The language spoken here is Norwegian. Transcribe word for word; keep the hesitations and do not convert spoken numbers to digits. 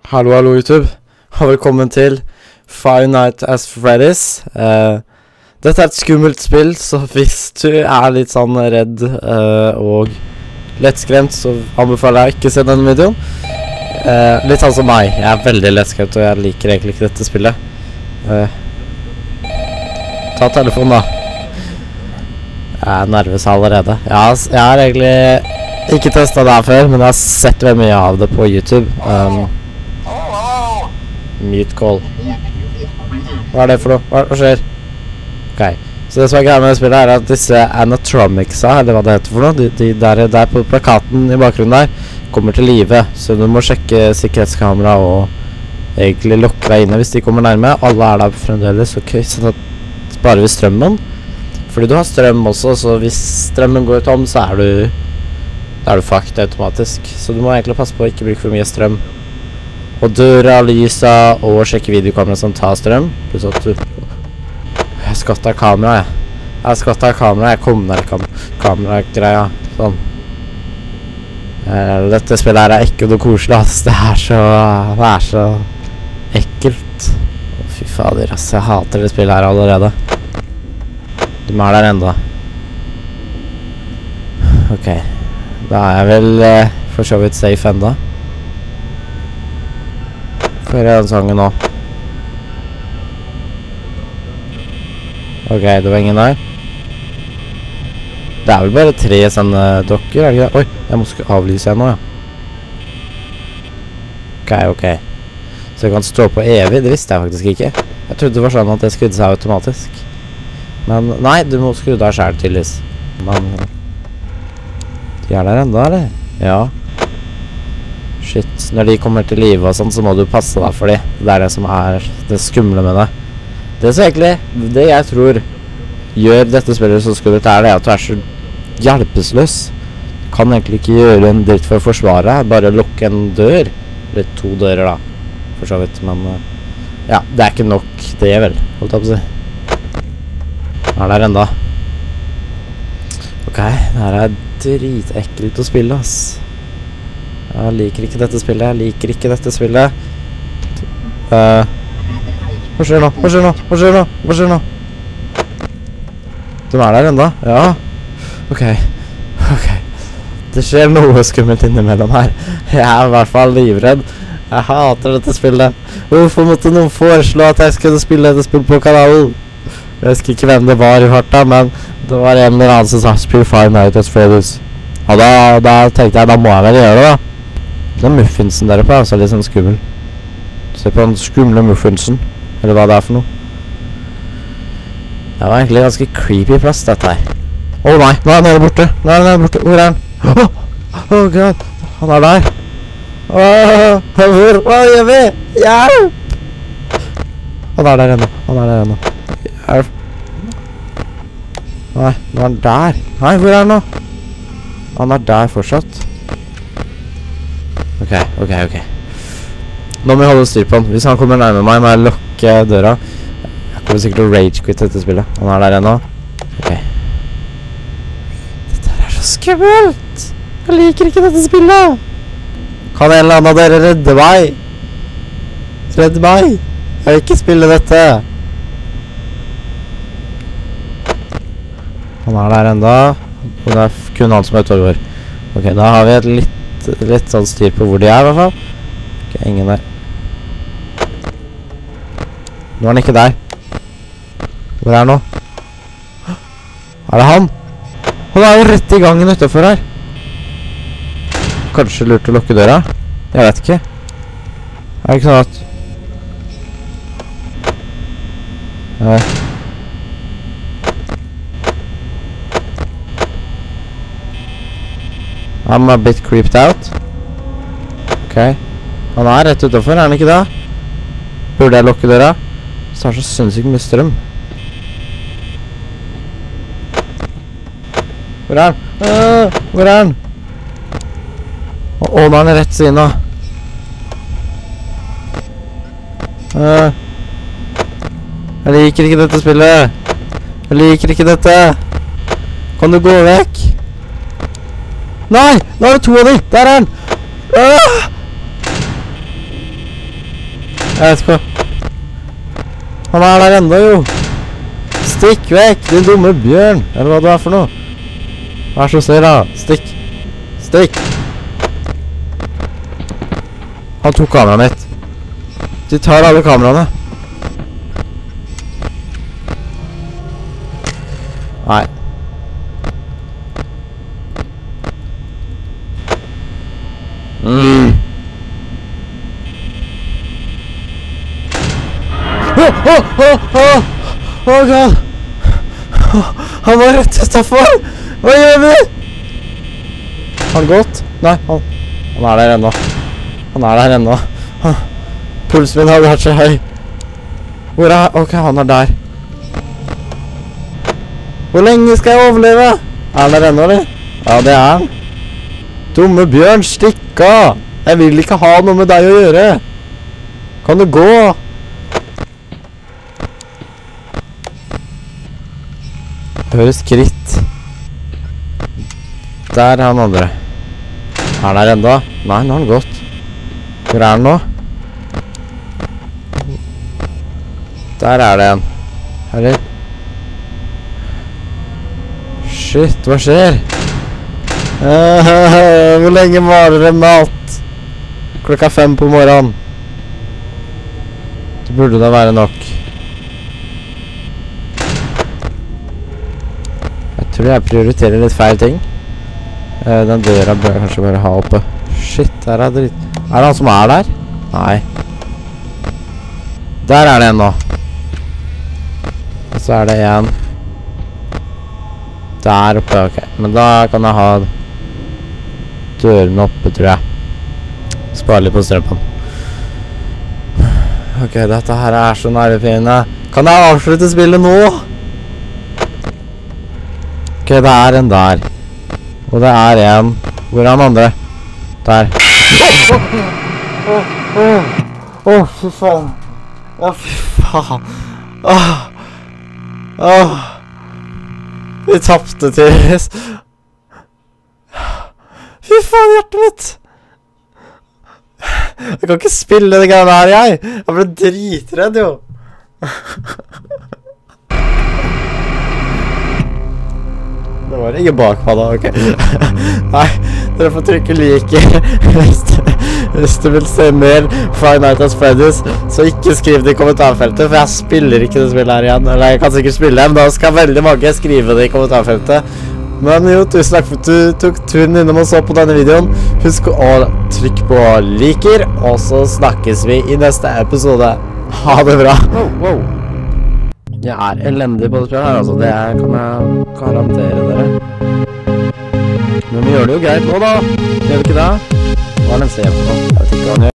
Hallo, hallo YouTube, og velkommen til Five Nights at Freddy's. Uh, dette er et skummelt spill, så hvis du er litt sånn redd uh, og lettskremt, så anbefaler jeg ikke å se denne videoen. Uh, litt sånn som meg, jeg er veldig lettskremt, og jeg liker egentlig ikke dette spillet. Uh, ta telefonen da. Jeg er nervøs allerede. Jeg har, jeg har egentlig ikke testet det her før, men jeg har sett veldig mye av det på YouTube. Um, Mute call. Hva er det for noe? Hva, hva skjer? Ok, så det som er greia med det spillet er at disse animatronicsa, eller hva det heter for noe, de, de der, der på plakaten i bakgrunnen der, kommer til live. Så du må sjekke sikkerhetskamera og egentlig lukke deg inne hvis de kommer nærme. Alle er der fremdeles, ok, så da sparer vi strømmen. Fordi du har strøm også, så hvis strømmen går tom, så er du, da er du fucked automatisk. Så du må egentlig passe på å ikke bruke for mye strøm. Og døra, lysa, og sjekke videokamera som tar strøm. Pluss at du... Jeg skatter kamera, jeg. Jeg skatter kamera, jeg kom der kam kamera-greia. Sånn. Uh, dette spillet her er ikke noe koselig, ass. Det er så... Det er så... ekkelt. Å, fy fader, ass. Jeg hater det spillet her allerede. De er der enda. Ok. Da er jeg vel uh, for så vidt safe enda. Hva er den sangen nå? Ok, det var ingen der. Det er vel bare tre sånne dokker, er det ikke det? Oi, jeg må skal avlyse jeg nå, ja. Ok, ok. Så jeg kan stå på evig, det visste jeg faktisk ikke. Jeg trodde det var sånn at det skrudde seg automatisk. Men nei, du må skru deg selv tydeligvis. Men... De er der enda, eller? Ja. Shit, når de kommer til live og sånn, så må du passe deg for de. Det er det som er det skumle med det. Det som egentlig, det jeg tror gjør dette spillet så skummelt er det at du er så hjelpeløs. Du kan egentlig ikke gjøre en dritt for å forsvare, bare lukke en dør. Eller to dører da, for så vidt, men ja, det er ikke nok det vel, holdt jeg på å si. Er der enda. Ok, det her er dritekkelt å spille, ass. Jeg liker ikke dette spillet, jeg liker ikke dette spillet. Uh, hva skjer nå? Hva skjer nå? Hva skjer nå? Hva skjer nå? De er der enda? Ja. Ok. Ok. Det skjer noe skummelt innimellom her. Jeg er i hvert fall livredd. Jeg hater dette spillet. Hvorfor måtte noen foreslå at jeg skulle spille dette spillet på kanalen? Jeg husker ikke hvem det var i farta, men det var en eller annen som sa Spill Five Nights at Freddy's. Og da, da tenkte jeg, da må jeg vel gjøre det da. Den muffinsen der oppe er altså litt sånn skummel. Se på den skumle muffinsen. Eller hva det er for noe. Det var egentlig ganske creepy plass, dette her. Åh oh, nei, nå er han nede borte. Nå er han nede borte. Hvor er han? Åh, oh, oh god. Han er der. Åh, hvor? Hva gjør vi? Hjelp! Han er der ennå. Han er der ennå. Hjelp. Nei, nå er han der. Nei, hvor er han nå? Han er der fortsatt. Ok, ok, ok. Nå må vi holde styr på han. Hvis han kommer nærmere meg, må jeg lukke døra. Jeg kommer sikkert til å rage-quit dette spillet. Han er der ennå. Ok. Dette er så skummelt! Jeg liker ikke dette spillet! Kan en eller annen av dere redde meg? Redde meg! Jeg vil ikke spille dette! Han er der enda. Og det er kun han som er utover. Ok, da har vi et litt litt sånn styr på hvor de er i hvert fall. Ok, ingen der. Nå er han ikke der. Hvor er han nå? Er det han? Han er jo rett i gangen utenfor her. Kanskje lurt å lukke døra? Jeg vet ikke. Er det ikke sånn at... Nei. I'm a bit creeped out. Ok. Han er rett utenfor, er han ikke da? Burde jeg lukke døra? Så har så sinnssykt mye strøm. Hvor er han? Uh, hvor er han? Å, nå er han rett siden av. Uh, jeg liker ikke dette spillet. Jeg liker ikke dette. Kan du gå vekk? Nei! Nå er det to av de! Der er han! Uh! Jeg vet ikke. Han er der enda, jo. Stikk vekk, din dumme bjørn. Eller hva det er for noe. Vær så snill, da. Stikk. Stikk. Han tok kameraet mitt. De tar alle kameraene. Nei. Mm. Åh, åh, åh, åh! Åh, god! Han var rett utenfor! Hva gjør vi? Har han gått? Nei, han, han er der enda. Han er der enda. Han, pulsen min har vært så høy. Hvor er... Ok, han er der. Hvor lenge skal jeg overleve? Er han der enda, eller? Ja, det er han. Dumme bjørn, stikk av! Jeg vil ikke ha noe med deg å gjøre. Kan du gå? Hører skritt. Der er han andre. Er han der enda? Nei, nå har han gått. Hvor er han nå? Der er det en. Eller? Shit, hva skjer? Uh, hvor lenge varer det mat? Klokka fem på morgenen. Det burde da være nok. Jeg tror jeg prioriterer litt feil ting. Uh, den døra bør jeg kanskje bare ha oppe. Shit, der er det litt... Er det han som er der? Nei. Der er det en nå. Og så er det en... Der oppe, ok. Men da kan jeg ha... dørene oppe, tror jeg. Spare litt på strømpen. Ok, dette her er så nervepirrende. Kan jeg avslutte spillet nå? Ok, det er en der. Og det er en... Hvor er han andre? Der. Åh, åh, åh, åh, fy faen. Åh, fy faen. Åh, åh. Vi tappte til. Fy faen, hjertet mitt. Jeg kan ikke spille det greiene her, jeg. Jeg ble dritredd, jo. Det var ingen bakpå da, ok. Nei, dere får trykke like hvis, hvis du vil se mer Five Nights at Freddy's, så ikke skriv det i kommentarfeltet, for jeg spiller ikke det spillet her igjen. Eller jeg kan sikkert spille, men da skal veldig mange skrive det i kommentarfeltet. Men jo, tusen takk for at du tok turen innom og så på denne videoen. Husk å trykke på liker, og så snakkes vi i neste episode. Ha det bra. Wow, wow. Jeg er elendig på det spillet her, altså. Det kan jeg garantere dere. Men vi gjør det jo greit nå, da. Gjør vi ikke det? Hva er den ser på? Jeg vet ikke hva han gjør.